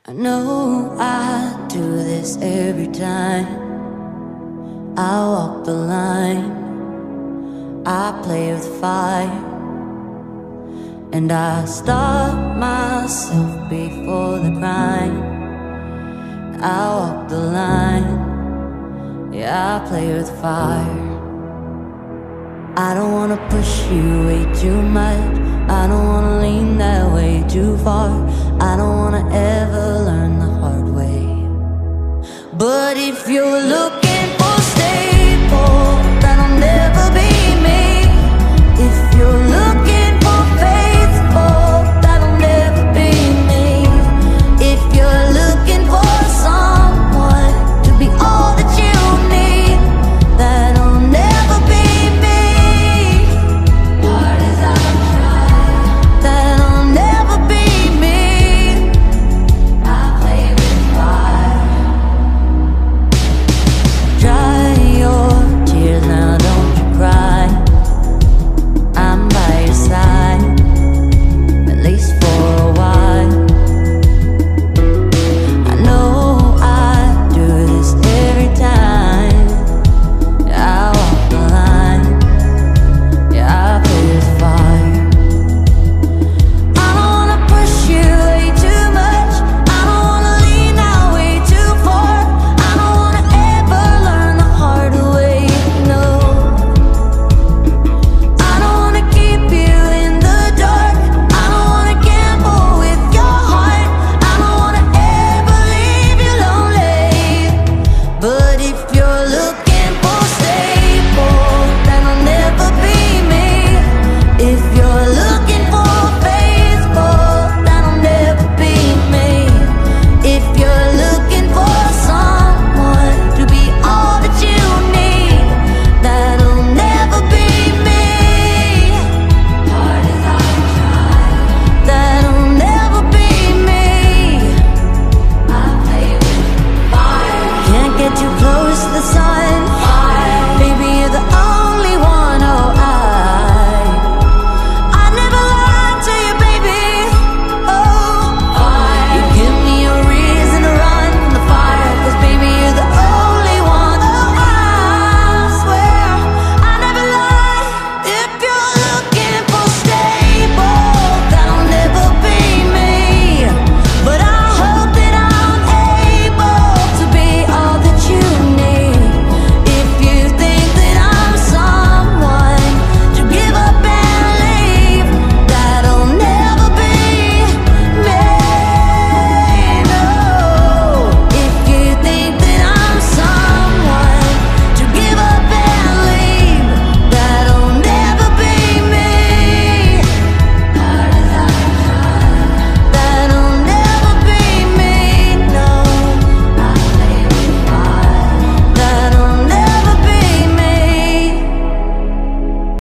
I know I do this every time. I walk the line, I play with fire, and I stop myself before the crime. I walk the line, yeah, I play with fire. I don't wanna push you way too much, I don't wanna lean that way too far, I don't wanna ever learn the hard way. But if you're looking